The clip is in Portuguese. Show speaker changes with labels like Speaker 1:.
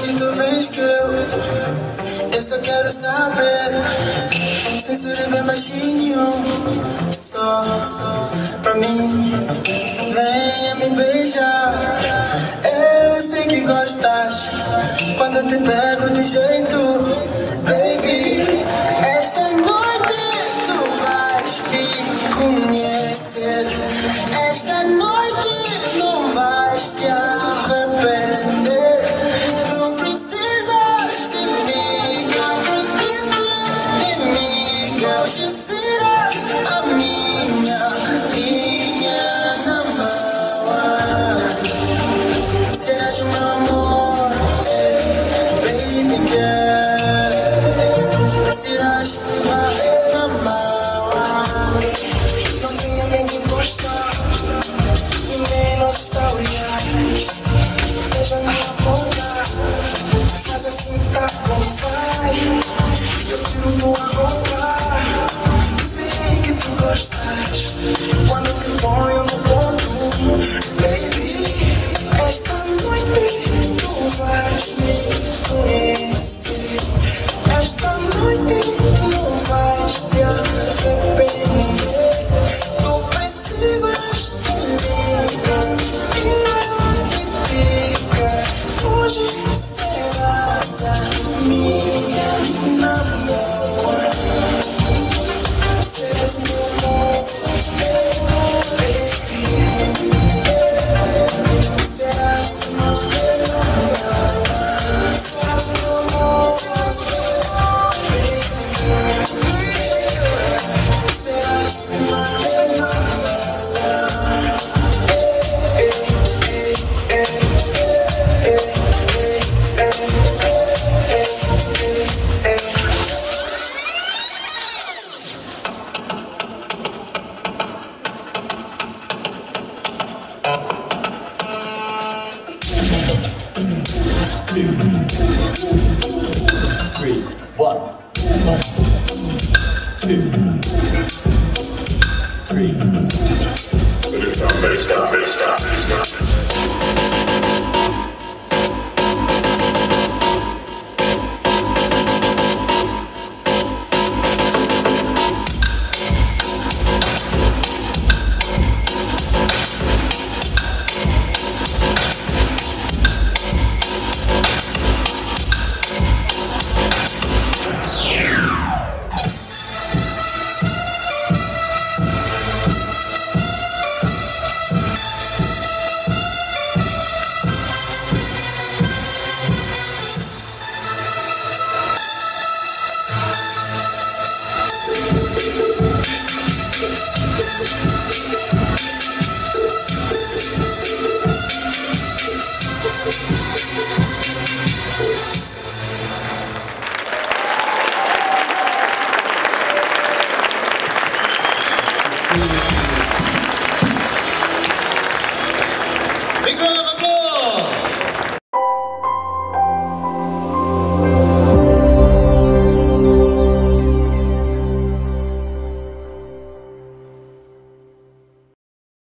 Speaker 1: onde tu vens que eu só quero saber. Censura bem baixinho, só pra mim. Venha me beijar. Eu sei que gostas quando eu te pego de jeito, baby. Esta noite tu vais me conhecer. Esta noite não vais te arrepender. Tu precisas de mim, acredita em mim. Hoje serás a minha namorada. Serás o meu amor, baby girl. Serás uma namorada. Não tenha medo de encostar e nem nostalgia. Beija-me na boca, faz assim pra como vai. Eu tiro tua roupa, sei que tu gostas quando te ponho no ponto, baby. Esta noite tu vais me conhecer. Esta noite não vais te arrepender. Tu precisas de mim, e eu te digo, hoje serás a minha namorada. Serás meu amor, baby. Serás uma namorada. Serás meu amor, baby. Serás uma
Speaker 2: Three, one, two, three.
Speaker 3: Stop.